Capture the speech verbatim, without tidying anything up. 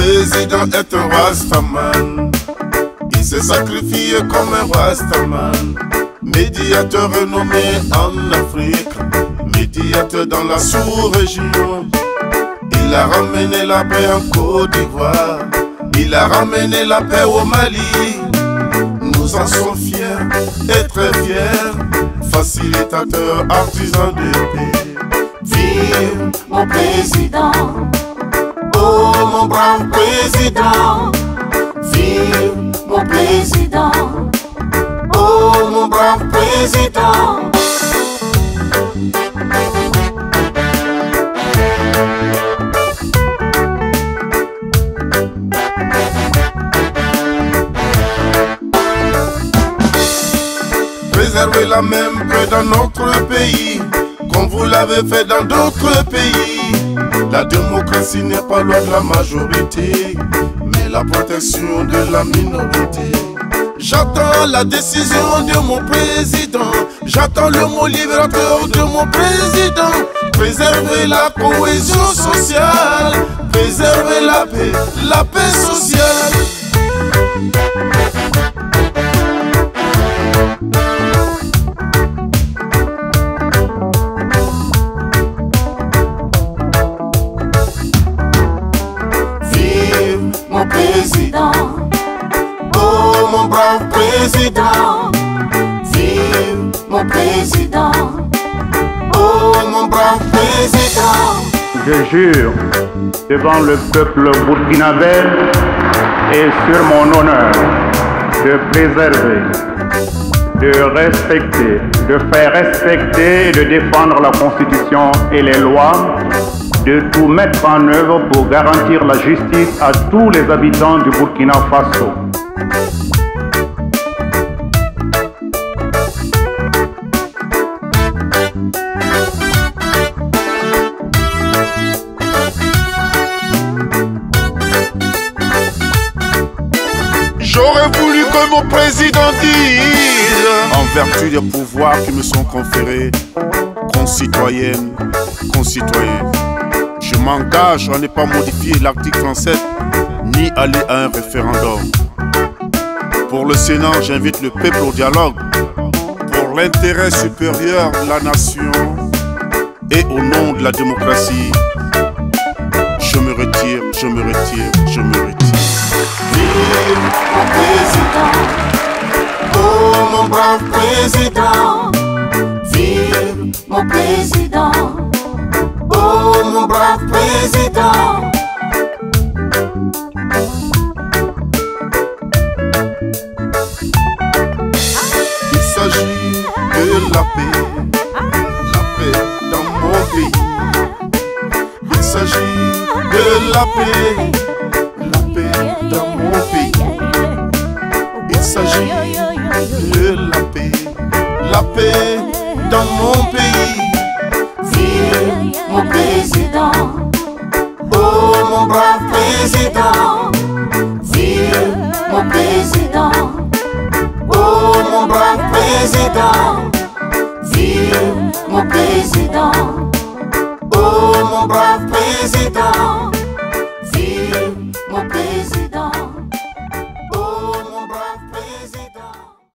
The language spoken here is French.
président est un Rastaman. Il s'est sacrifié comme un Rastaman. Médiateur renommé en Afrique, médiateur dans la sous-région. Il a ramené la paix en Côte d'Ivoire, il a ramené la paix au Mali. Nous en sommes fiers et très fiers, facilitateur, artisan de paix. Vive mon président, oh mon brave président. Vive mon président, oh mon brave président. Préservez la même paix dans notre pays, comme vous l'avez fait dans d'autres pays. La démocratie n'est pas loi de la majorité, mais la protection de la minorité. J'attends la décision de mon président, j'attends le mot libérateur de mon président. Préserver la cohésion sociale, préserver la paix, la paix sociale. Mon président, oh mon brave président. Vive mon président, oh mon brave président. Je jure devant le peuple burkinabé et sur mon honneur de préserver, de respecter, de faire respecter et de défendre la Constitution et les lois, de tout mettre en œuvre pour garantir la justice à tous les habitants du Burkina Faso. J'aurais voulu que mon président dise, en vertu des pouvoirs qui me sont conférés, concitoyennes, concitoyens, je m'engage à ne pas modifier l'article trente-sept ni aller à un référendum. Pour le Sénat, j'invite le peuple au dialogue pour l'intérêt supérieur de la nation et au nom de la démocratie. Je me retire, je me retire, je me retire. Vive mon président, oh mon brave président. Vive mon président, oh mon brave président. Il s'agit de la paix, la paix dans mon pays. Il s'agit de la paix, la paix dans mon pays. Il s'agit de la paix, la paix dans mon pays. Vive mon président, oh mon brave président. Vive mon président, oh mon brave président. Vive mon président, oh mon brave président. Vive mon président.